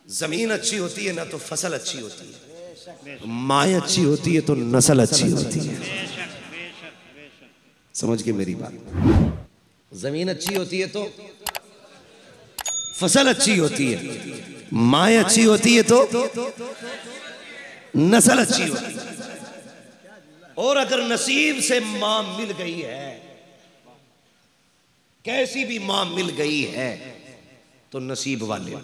जमीन अच्छी होती है ना तो फसल अच्छी होती है, माँ अच्छी होती है तो नस्ल अच्छी होती है। समझ के मेरी बात। जमीन अच्छी होती है तो फसल अच्छी होती है, माँ अच्छी होती है तो नस्ल अच्छी होती है। और अगर नसीब से माँ मिल गई है, कैसी भी माँ मिल गई है तो नसीब वाले।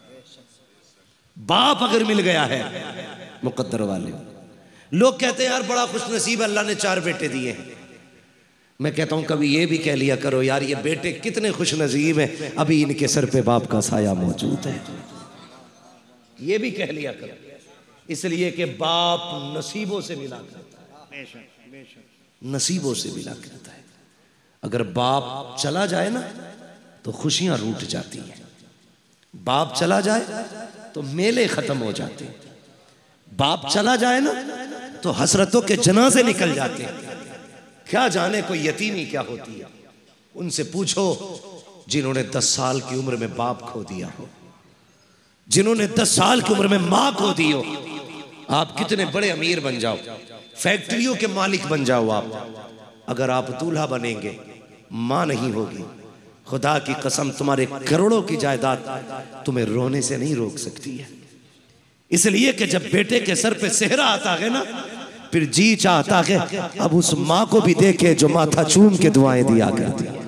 बाप अगर मिल गया है मुकद्दर वाले। लोग कहते हैं यार बड़ा खुश नसीब, अल्लाह ने 4 बेटे दिए हैं। मैं कहता हूं कभी ये भी कह लिया करो यार ये बेटे कितने खुश नसीब हैं, अभी इनके सर पे बाप का साया मौजूद है। ये भी कह लिया करो, इसलिए कि बाप नसीबों से मिला करता है, नसीबों से मिला करता है। अगर बाप चला जाए ना तो खुशियां रूठ जाती हैं, बाप चला जाए तो मेले खत्म हो जाते हैं, बाप चला जाए ना तो हसरतों के जनाजे निकल जाते हैं। क्या जाने कोई यतीमी क्या होती है, उनसे पूछो जिन्होंने 10 साल की उम्र में बाप खो दिया हो, जिन्होंने 10 साल की उम्र में माँ खो दी हो। आप कितने बड़े अमीर बन जाओ, फैक्ट्रियों के मालिक बन जाओ आप, अगर आप दूल्हा बनेंगे माँ नहीं होगी, खुदा की कसम तुम्हारे करोड़ों की जायदाद तुम्हें रोने से नहीं रोक सकती है। इसलिए कि जब बेटे के सर पे सेहरा आता है ना, फिर जी चाहता है अब उस माँ को भी देखे जो माथा चूम के दुआएं दिया करती है।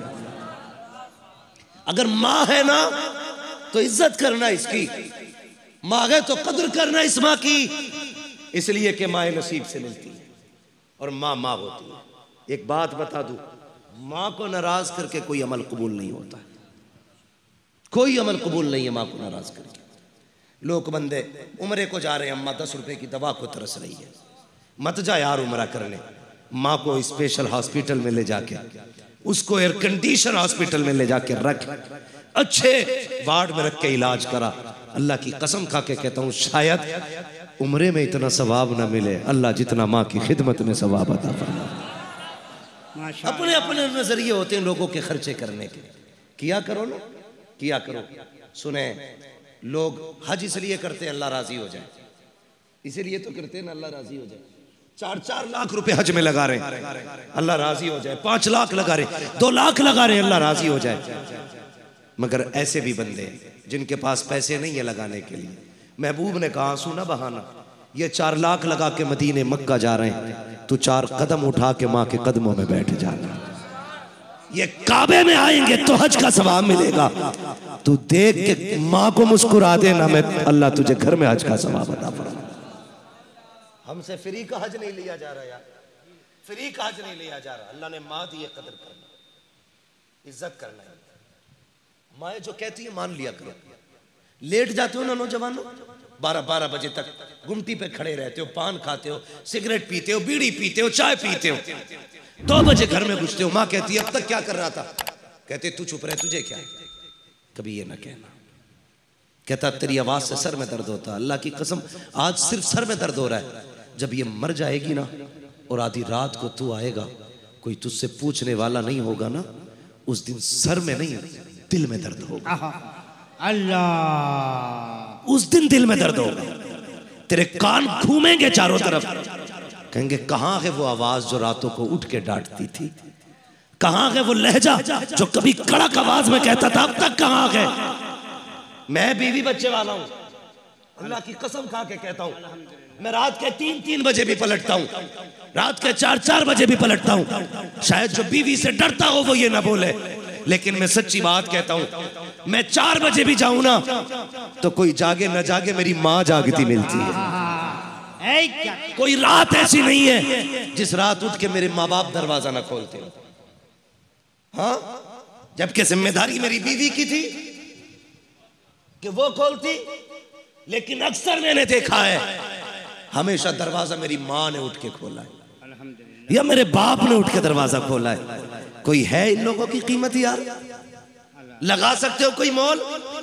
अगर माँ है ना तो इज्जत करना इसकी, माँ है तो कदर करना इस माँ की, इसलिए कि माँ नसीब से मिलती है और माँ माँ होती है। एक बात बता दूं, माँ को नाराज करके कोई अमल कबूल नहीं होता, कोई अमल कबूल नहीं है माँ को नाराज करके। लोग बंदे उम्रे को जा रहे हैं, अम्मा 10 रुपए की दवा को तरस रही है, मत जा यार उम्रा करने। माँ को स्पेशल हॉस्पिटल में ले जाके, उसको एयर कंडीशन हॉस्पिटल में ले जाके रख, अच्छे वार्ड में रख के इलाज करा। अल्लाह की कसम खा के कहता हूँ शायद उम्रे में इतना सवाब ना मिले अल्लाह जितना माँ की खिदमत में सवाब अता फरमाए। अपने अपने नजरिए होते हैं लोगों के खर्चे करने के, किया करो ना, किया करो। सुने, लोग हज इसलिए करते हैं अल्लाह राजी हो जाए, इसीलिए तो करते हैं ना अल्लाह राजी हो जाए। 4-4 लाख रुपए हज में लगा रहे हैं अल्लाह राजी हो जाए, 5 लाख लगा रहे, 2 लाख लगा रहे अल्लाह राजी हो जाए। मगर ऐसे भी बंदे जिनके पास पैसे नहीं है लगाने के लिए, महबूब ने कहा सुना बहाना, ये 4 लाख लगा के मदीने मक्का जा रहे हैं, तो 4 कदम उठा के माँ के कदमों में बैठ जाना। ये काबे में आएंगे तो हज का सवाब मिलेगा, तू देख के माँ को मुस्कुरा देना, मैं अल्लाह तुझे घर में हज का सवाब अता फरमाए। हमसे फ्री का हज नहीं लिया जा रहा यार, फ्री का हज नहीं लिया जा रहा। अल्लाह ने माँ दी है, कदर करना, इज्जत करना है। माँ जो कहती है मान लिया करो। लेट जाते हो ना नौजवानों, 12-12 बजे तक गुमटी पे खड़े रहते हो, पान खाते हो, सिगरेट पीते हो, बीड़ी पीते हो, चाय पीते हो, 2 बजे घर में घुसते हो। माँ कहती है अब तक क्या कर रहा था, कहते तू चुप रहे, तुझे क्या है। कभी ये ना कहना, कहता तेरी आवाज से सर में दर्द होता। अल्लाह की कसम आज सिर्फ सर में दर्द हो रहा है, जब ये मर जाएगी ना और आधी रात को तू आएगा, कोई तुझसे पूछने वाला नहीं होगा ना, उस दिन सर में नहीं दिल में दर्द होगा। अल्लाह, उस दिन दिल में दर्द होगा, तेरे कान घूमेंगे चारों तरफ, कहेंगे कहां है वो आवाज जो रातों को उठ के डांटती थी, कहां है वो लहजा जो कभी कड़क आवाज में कहता था, अब तक कहां है। मैं बीवी बच्चे वाला हूं, अल्लाह की कसम खा के कहता हूं, मैं रात के 3-3 बजे भी पलटता हूं, रात के 4-4 बजे भी पलटता हूं। शायद जो बीवी से डरता हो वो ये ना बोले, लेकिन मैं सच्ची बात कहता हूं, मैं 4 बजे भी जाऊं ना तो कोई जागे न जागे मेरी माँ जागती मिलती है। कोई रात ऐसी नहीं है जिस रात उठ के मेरे माँ बाप दरवाजा ना खोलते हो। हाँ, जबकि जिम्मेदारी मेरी बीवी की थी कि वो खोलती, लेकिन अक्सर मैंने देखा है हमेशा दरवाजा मेरी माँ ने उठ के खोला है या मेरे बाप ने उठ के दरवाजा खोला है। कोई है इन लोगों की कीमत यार, लगा सकते हो कोई मोल?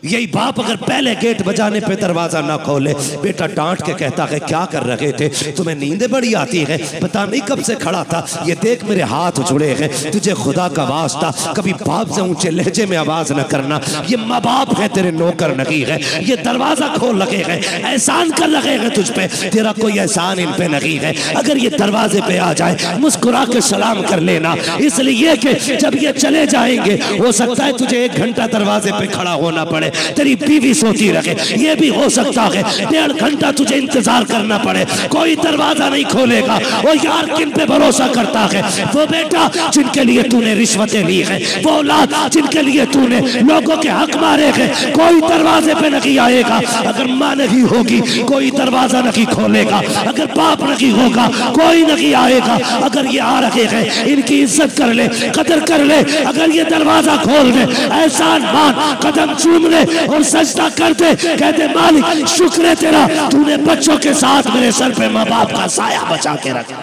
यही बाप अगर पहले गेट बजाने पे दरवाजा ना खोले, बेटा डांट के कहता है क्या कर रहे थे, तुम्हें नींदें बड़ी आती है, पता नहीं कब से खड़ा था, ये देख मेरे हाथ जुड़े हैं, तुझे खुदा का वास्ता कभी बाप से ऊंचे लहजे में आवाज न करना, ये माँ बाप है तेरे नौकर नहीं है, ये दरवाजा खोल लगे हैं, एहसान कर लगे हैं तुझ पे, तेरा कोई एहसान इन पे नहीं है, अगर ये दरवाजे पे आ जाए मुस्कुरा के सलाम कर लेना, इसलिए कि जब ये चले जाएंगे हो सकता है तुझे 1 घंटा दरवाजे पे खड़ा होना पड़े, तेरी बीवी सोती रहे, ये भी हो सकता है 1.5 घंटा तुझे इंतजार करना पड़े, कोई दरवाजा नहीं खोलेगा। वो यार किन पे भरोसा करता है, वो बेटा जिनके लिए तूने रिश्वतें ली है, वो औलाद जिनके लिए तूने लोगों के हक मारे हैं, कोई दरवाजे पे नहीं आएगा। अगर माँ नहीं होगी कोई दरवाजा नहीं खोलेगा, अगर बाप नहीं होगा कोई नहीं आएगा। अगर ये आ रहे हैं इनकी इज्जत कर ले, कदर कर ले, अगर ये दरवाजा खोल दे एहसान मान, कदम चूम ले और सजदा करते, कहते मालिक शुक्र है तेरा, तूने बच्चों के साथ मेरे सर पे माँ बाप का साया बचा के रखा।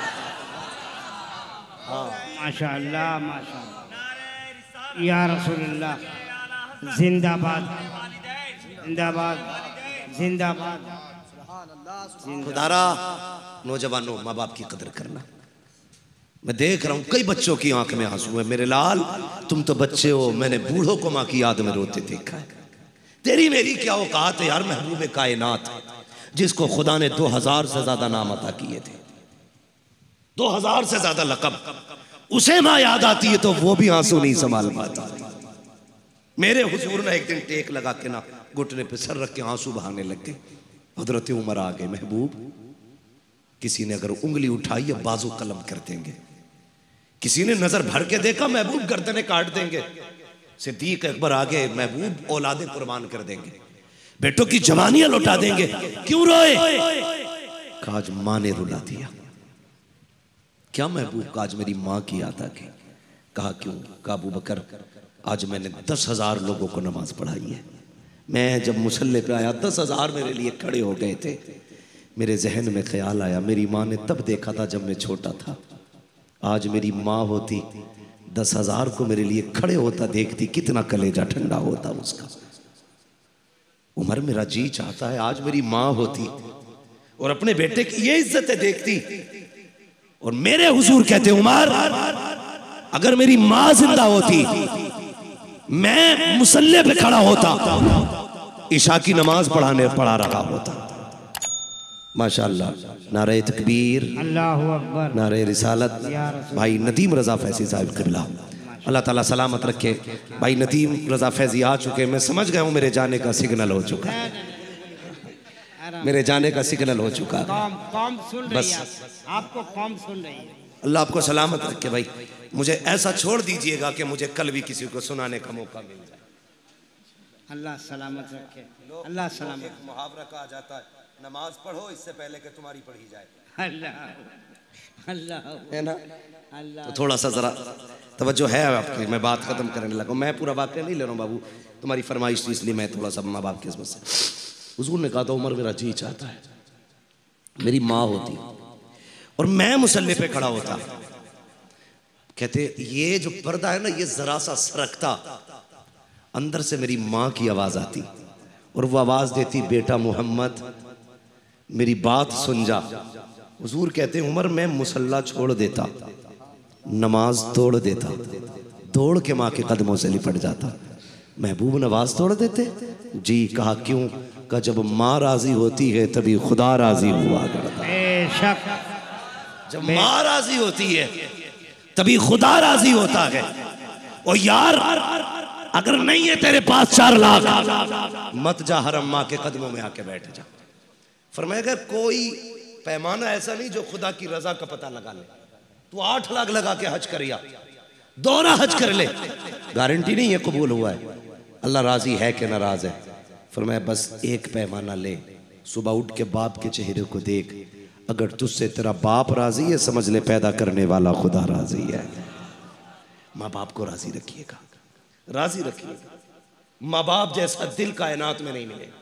माशाअल्लाह माशाअल्लाह या रसूलुल्लाह, जिंदाबाद जिंदाबाद जिंदाबाद। खुदारा नौजवानों माँ बाप की कदर करना। मैं देख रहा हूं कई बच्चों की आंख में आंसू है, मेरे लाल तुम तो बच्चे हो, मैंने बूढ़ों को माँ की याद में रोते देखा है। तेरी मेरी क्या औकात है यार, महबूब कायनात जिसको खुदा ने 2000 से ज्यादा नाम अता किए थे, 2000 से ज्यादा लकब, उसे माँ याद आती है तो वो भी आंसू नहीं संभाल पाता। मेरे हुजूर ने एक दिन टेक लगा के ना घुटने पे सर रख के आंसू बहाने लग गए। हजरत उमर आ गए, महबूब किसी ने अगर उंगली उठाई या बाजू कलम कर देंगे, किसी ने नजर भर के देखा महबूब गर्दने काट देंगे। सिद्दीक अकबर आगे, महबूब औलादे कुर्बान कर देंगे, बेटों की जवानियां लौटा देंगे। क्यों रोए? कहा आज मां ने रुला दिया। क्या महबूब? का आज मेरी मां की याद आ गई। कहा क्यों? कहा अबू बकर आज मैंने 10,000 लोगों को नमाज पढ़ाई है। मैं जब मुसल्ले पे आया 10,000 मेरे लिए खड़े हो गए थे। मेरे जहन में ख्याल आया मेरी माँ ने तब देखा था जब मैं छोटा था, आज मेरी माँ होती 10,000 को मेरे लिए खड़े होता देखती, कितना कलेजा ठंडा होता उसका। उमर मेरा जी चाहता है आज मेरी माँ होती और अपने बेटे की ये इज्जतें देखती। और मेरे हुजूर कहते उमर अगर मेरी माँ जिंदा होती मैं मुसल्ले पे खड़ा होता, इशा की नमाज पढ़ा रहा होता। माशाअल्लाह, नारे तकबीर, अल्लाहु अकबर, नारे रिसालत। भाई नदीम रजा फैजी साहब क़िबला अल्लाह ताला सलामत रखे। भाई नदीम रजा फैजी आ चुके, मैं समझ गया हूँ मेरे जाने का सिग्नल हो चुका है, मेरे जाने का सिग्नल हो चुका है। कौम सुन रही बस है, आपको कौम सुन रही है। अल्लाह आपको सलामत रखे। भाई मुझे ऐसा छोड़ दीजिएगा कि मुझे कल भी किसी को सुनाने का मौका मिल जाए। अल्लाह सलामत रखे, अल्लाह सलामत। एक मुहावरा कहा जाता है, नमाज पढ़ो इससे पहले कि तुम्हारी पढ़ी जाए। अल्लाह अल्लाह है ना? अल्लाह। तो थोड़ा सा जरा तवज्जो है आपकी, मैं बात खत्म करने लगा। मैं पूरा वाक्य नहीं ले रहा हूँ बाबू, तुम्हारी फरमाइश थी इसलिए मैं थोड़ा सा माँ बाप की किस्मत से। हुजूर ने कहा था उमर मेरा जी चाहता है मेरी माँ होती और मैं मुसल्ले पे खड़ा होता। कहते ये जो पर्दा है ना ये जरा सा सरकता, अंदर से मेरी माँ की आवाज आती और वो आवाज देती बेटा मोहम्मद मेरी बात सुन जा। हुजूर कहते उमर मैं मुसल्ला छोड़ देता, नमाज तोड़ देता, दौड़ के माँ के कदमों से लिपट जाता। महबूब नमाज तोड़ देते? जी। कहा क्यों? कहा जब माँ राजी होती है तभी खुदा राजी हुआ करता है। बेशक जब माँ राजी होती है तभी खुदा राजी होता है। और यार अगर नहीं है तेरे पास 4 लाख मत जा हरम माँ के कदमों में आके बैठ जा। फरमाया कोई पैमाना ऐसा नहीं जो खुदा की रजा का पता लगा ले। तू 8 लाख लगा के हज करिया, दोहरा हज कर ले, गारंटी नहीं है कबूल हुआ है, अल्लाह राजी है कि नाराज है। फरमाया बस एक पैमाना ले, सुबह उठ के बाप के चेहरे को देख, अगर तुझसे तेरा बाप राजी है समझ ले पैदा करने वाला खुदा राजी है। माँ बाप को राजी रखिएगा, राजी रखिएगा। माँ बाप जैसा दिल कायनात में नहीं मिलेगा।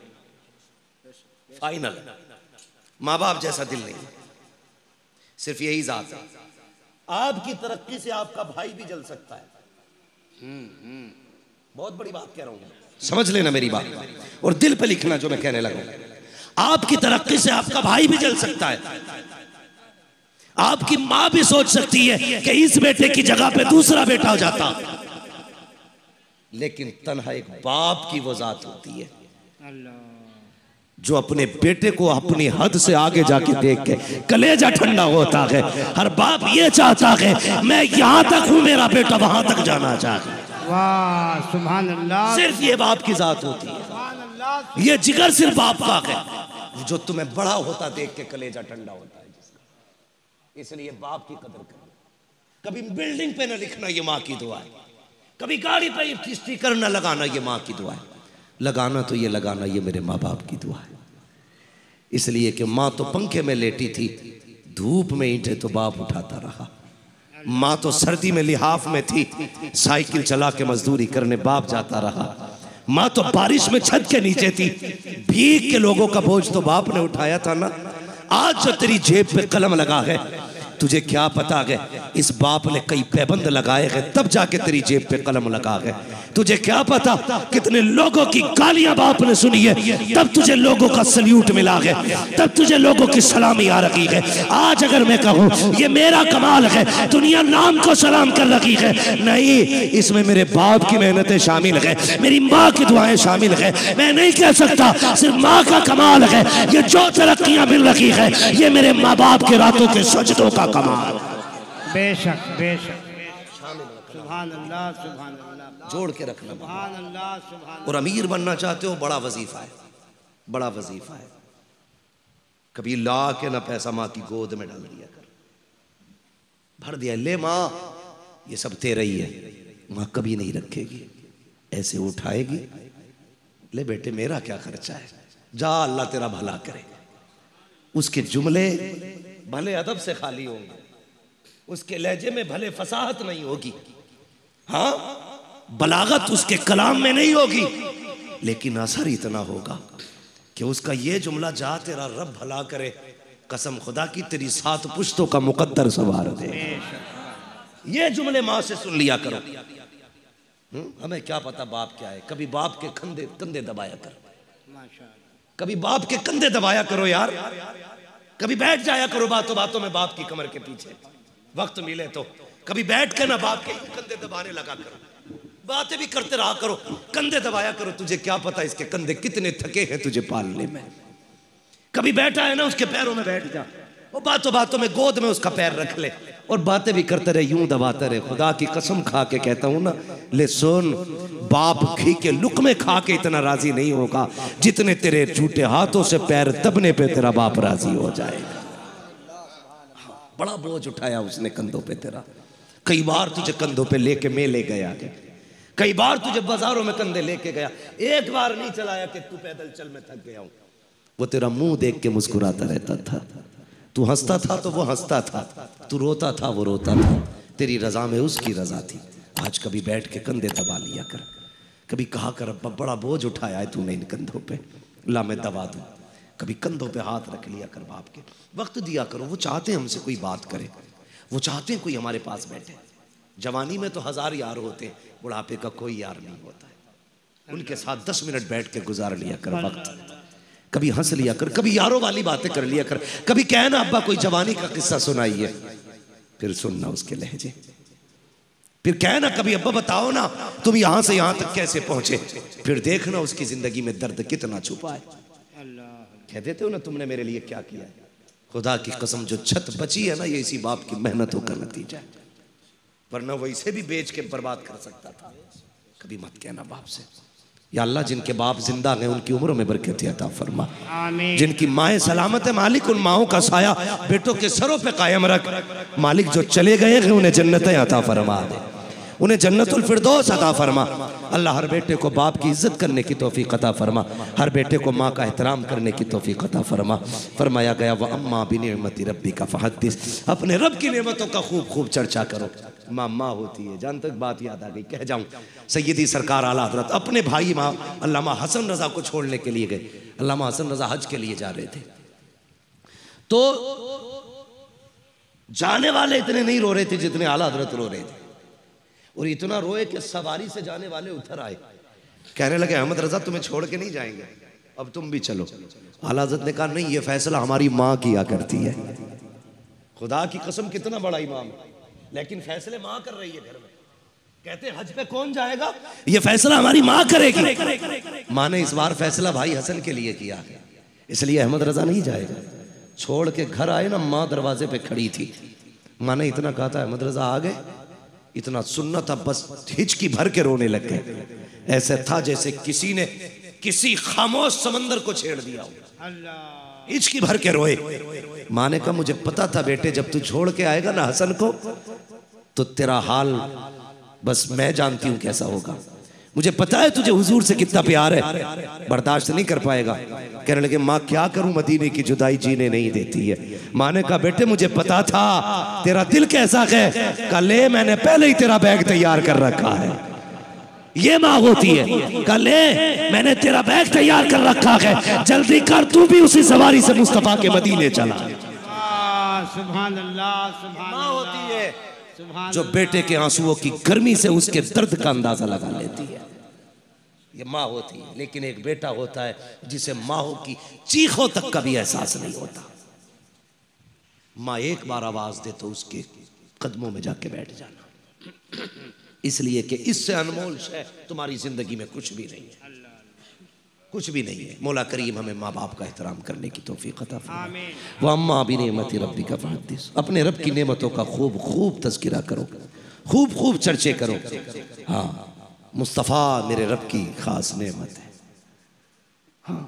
फाइनल, माँ बाप जैसा दिल नहीं, सिर्फ यही जात है। आपकी तरक्की से आपका भाई भी जल सकता है। बहुत बड़ी बात कह रहा हूं मैं। समझ लेना मेरी बात, और दिल पे लिखना जो मैं कहने लगा। आपकी तरक्की से आपका भाई भी जल सकता है, आपकी मां भी सोच सकती है कि इस बेटे की जगह पे दूसरा बेटा हो जाता, लेकिन तन्हा एक बाप की वो जात होती है जो अपने बेटे को अपनी हद से आगे जाके देख के कलेजा ठंडा होता है। हर बाप ये चाहता है मैं यहां तक हूं, मेरा बेटा वहां तक जाना चाहे। वाह सुभान अल्लाह, सिर्फ ये बाप की जात होती है, सुभान अल्लाह। ये जिगर सिर्फ बाप का है जो तुम्हें बड़ा होता देख के कलेजा ठंडा होता है जिसका। इसलिए बाप की कदर करना। कभी बिल्डिंग पे न लिखना ये माँ की दुआ है, कभी गाड़ी पे स्टिकर न लगाना ये माँ की दुआ है, लगाना तो ये लगाना ये मेरे माँ बाप की दुआ है। इसलिए कि माँ तो पंखे में लेटी थी, धूप में ईंटें तो बाप उठाता रहा। माँ तो सर्दी में लिहाफ में थी, साइकिल चला के मजदूरी करने बाप जाता रहा। माँ तो बारिश में छत के नीचे थी, भीग के लोगों का बोझ तो बाप ने उठाया था ना। आज जो तेरी जेब पे कलम लगा है, तुझे क्या पता है इस बाप ने कई पैबंद लगाए हैं तब जाके तेरी जेब पे कलम लगा है। तुझे क्या पता कितने लोगों की गालियां बाप ने सुनी है तब तुझे लोगों का सल्यूट मिला है, तब तुझे लोगों की सलामी आ रही है। आज अगर मैं कहूँ ये मेरा कमाल है, दुनिया नाम को सलाम कर रही है, नहीं, इसमें मेरे बाप की मेहनतें शामिल है, मेरी माँ की दुआएं शामिल है। मैं नहीं कह सकता सिर्फ माँ का कमाल है, ये जो तरक्कियां मिल रही है ये मेरे माँ बाप के रातों के सजदों का कमाल। बेशक बेशक, सुभान अल्लाह सुभान अल्लाह, जोड़ के रखना। सुभान अल्लाह सुभान। और अमीर बनना चाहते हो, बड़ा वजीफा है, बड़ा वजीफा है। कभी ला के ना पैसा माँ की गोद में डाल दिया कर, भर दिया, ले माँ ये सब तेरा ही है। माँ कभी नहीं रखेगी, ऐसे उठाएगी, ले बेटे मेरा क्या खर्चा है, जा अल्लाह तेरा भला करे। उसके जुमले भले अदब से खाली होंगे, उसके लहजे में भले फसाहत नहीं होगी, हाँ बलागत उसके कलाम में नहीं होगी, लेकिन असर इतना होगा कि उसका ये जुमला, जा तेरा रब भला करे, कसम खुदा की तेरी 7 पुश्तों का मुकद्दर संवार दे। ये जुमले माँ से सुन लिया करो। हमें क्या पता बाप क्या है। कभी बाप के कंधे दबाया कर, कभी बाप के कंधे दबाया करो यार, कभी बैठ जाया करो बातों बातों में बाप की कमर के पीछे, वक्त मिले तो कभी बैठ के ना बाप के कंधे दबाने लगा करो, बातें भी करते रहा करो, कंधे दबाया करो। तुझे क्या पता इसके कंधे कितने थके हैं तुझे पालने में। कभी बैठा है ना उसके पैरों में बैठ जा, वो बातों बातों में गोद में उसका पैर रख ले और बातें भी करते रहे, यूं दबाते रहे। खुदा की कसम खा के कहता हूं ना, ले सुन, बाप घी के लुकमे खा के इतना राजी नहीं होगा जितने तेरे झूठे हाथों से पैर दबने पे तेरा बाप राजी हो जाएगा। बड़ा बोझ उठाया उसने कंधों पे तेरा, कई बार तुझे कंधों पे लेके मेले गया, कई बार तुझे बाजारों में कंधे लेके गया, एक बार नहीं चलाया कि तू पैदल चल मैं थक गया हूं। वो तेरा मुंह देख के मुस्कुराता रहता था, तू हंसता था तो वो हंसता था, तू रोता था वो रोता था, तेरी रजा में उसकी रजा थी। आज कभी बैठ के कंधे दबा लिया कर, कभी कहा कर अब्बा बड़ा बोझ उठाया है तूने इन कंधों पे, ला मैं दबा दूं। कभी कंधों पे हाथ रख लिया कर, बाप के वक्त दिया करो। वो चाहते हैं हमसे कोई बात करे, वो चाहते हैं कोई हमारे पास बैठे। जवानी में तो 1000 यार होते हैं, बुढ़ापे का कोई यार नहीं होता है। उनके साथ 10 मिनट बैठ के गुजार लिया कर वक्त, कभी हंस लिया कर, कभी यारों वाली बातें कर लिया कर। कभी कहना अब्बा कोई जवानी का किस्सा सुनाइए, फिर सुनना उसके लहजे, फिर कहना कभी अब्बा बताओ ना तुम यहां से यहां तक कैसे पहुंचे, फिर देखना उसकी जिंदगी में दर्द कितना छुपा है। कह देते हो ना तुमने मेरे लिए क्या किया है। खुदा की कसम जो छत बची है ना, ये इसी बाप की मेहनतों का नतीजा है, वरना वो इसे भी बेच के बर्बाद कर सकता था। कभी मत कहना बाप से, या अल्लाह जिनके बाप जिंदा हैं उनकी उम्रों में बरकत अता फरमा, जिनकी माएँ सलामत है मालिक उन माओं का साया बेटों के सरों पे कायम रख। मालिक जो चले गए हैं उन्हें जन्नतें अता फरमा दे, उन्हें जन्नतुल फिरदौस अता फरमा। अल्लाह हर बेटे को बाप की इज्जत करने की तौफीक अता फरमा, हर बेटे को माँ का एहतराम करने की तौफीक अता फरमा। फरमाया गया व अम्मा बिनिअमति रब्बिका फहद्दिस, अपने रब की नेमतों का खूब खूब चर्चा करो। माँ माँ होती है, जान तक बात याद आ गई, कह जाऊँ। सैयदी सरकार आला हज़रत अपने भाई माँ अल्लामा हसन रज़ा को छोड़ने के लिए गए। अल्लामा हसन रज़ा हज के लिए जा रहे थे, तो जाने वाले इतने नहीं रो रहे थे जितने आला हज़रत रो रहे थे, और इतना रोए कि सवारी से जाने वाले उतर आए। कहने लगे अहमद रजा तुम्हें छोड़ के नहीं जाएंगे, अब तुम भी चलो। आला हज़रत ने कहा नहीं, ये फैसला हमारी माँ किया करती है। खुदा की कसम कितना बड़ा इमाम, लेकिन फैसले माँ कर रही है घर में। कहते हैं हज पे कौन जाएगा, ये फैसला हमारी माँ करेगी। माँ ने इस बार फैसला भाई हसन के लिए किया है, इसलिए अहमद रजा नहीं जाएगा। छोड़ के घर आए ना, माँ दरवाजे पे खड़ी थी। माँ ने इतना कहा था अहमद रजा आ गए, इतना सुनना था बस हिचकी भर के रोने लग गए। ऐसे था जैसे किसी ने किसी खामोश समंदर को छेड़ दिया हो, हिचकी भर के रोए। माँ ने कहा मुझे पता था बेटे, जब तू छोड़ के आएगा ना हसन को, तो तेरा हाल बस मैं जानती हूं कैसा होगा। मुझे पता है तुझे हुजूर से कितना प्यार है, बर्दाश्त नहीं कर पाएगा। कहने लगे माँ क्या करूं, मदीने की जुदाई जीने नहीं देती है। माँ ने कहा बेटे मुझे पता था तेरा दिल कैसा है, कल ले मैंने पहले ही तेरा बैग तैयार कर रखा है। ये माँ होती है, कल ले मैंने तेरा बैग तैयार कर रखा है, जल्दी कर तू भी उसी सवारी से मुस्तफा के मदीने चला। सुभान अल्लाह, सुभान माँ होती है सुभान जो बेटे के आंसुओं की गर्मी से उसके दर्द का अंदाजा लगा लेती है। ये माँ होती है। लेकिन एक बेटा होता है जिसे माँ की चीखों तक का भी एहसास नहीं होता। माँ एक बार आवाज दे तो उसके कदमों में जाके बैठ जाना, इसलिए कि इससे अनमोल शय तुम्हारी जिंदगी में कुछ भी नहीं है, कुछ भी नहीं है। मौला करीम हमें माँ बाप का एहतराम करने की तौफीक अता फरमाए। व अम्मा बिनेमति रब्बिका फहद्दिस, अपने रब की नेमतों का खूब खूब तज़किरा करो, खूब खूब चर्चे करो। हाँ, मुस्तफ़ा मेरे रब की खास नेमत है। हाँ,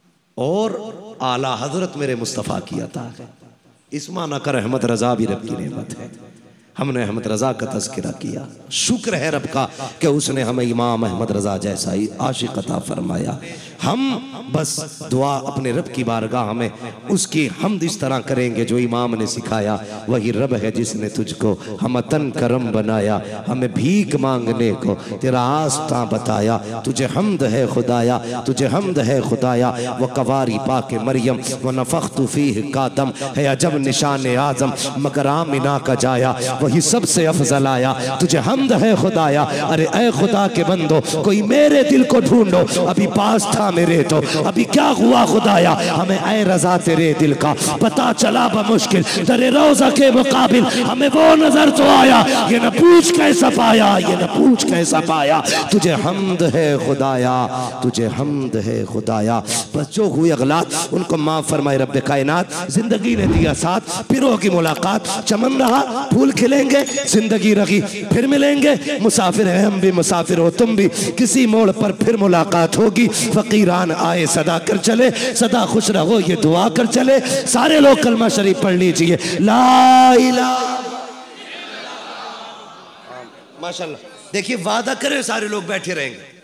और आला हजरत मेरे मुस्तफ़ा की अता है। इस माना कर अहमद रजा भी रब की नेमत है। हमने अहमद रजा का तज़किरा किया, शुक्र है रब का कि उसने हमें इमाम अहमद रजा जैसा ही आशिक अता फरमाया। हम बस दुआ अपने रब की बारगाह में उसकी हमद इस तरह करेंगे जो इमाम ने सिखाया। वही रब है जिसने तुझको हमतन करम बनाया, हमें भीख मांगने को तेरा आस्था बताया। तुझे हमद है खुदाया, तुझे हमद है खुदाया। व कवारी पाके मरियम व नफ़ख्तु फीह कादम है अजब निशान आज़म, मगर आमिना का जाया वही सबसे अफजल आया। तुझे हमद है खुदाया, अरे ए खुदा के बंदो कोई मेरे दिल को ढूंढो, अभी पास था मेरे तो अभी क्या हुआ खुदाया। हमें ए रजा तेरे दिल का पता चला बमुश्किल, तेरे रोज़ा के मुकाबिल हमें वो नजर तो आया। ये न पूछ कैसा पाया, ये न पूछ कैसा पाया। तुझे हमद है खुदाया, तुझे हमद है खुदाया। बस जो हुई अगलात उनको माफ फरमाए रब्बे कायनात। जिंदगी ने दिया साथ, फिर होगी मुलाकात। चमन रहा फूल खिलेंगे, जिंदगी रही फिर मिलेंगे। मुसाफिर है हम भी, मुसाफिर हो तुम भी, किसी मोड़ पर फिर मुलाकात होगी। फकीरान आए सदा कर चले, सदा खुश रहो ये दुआ कर चले। सारे लोग कलमा शरीफ पढ़ लीजिए, ला इलाहा। माशाल्लाह, देखिए वादा करें सारे लोग बैठे रहेंगे।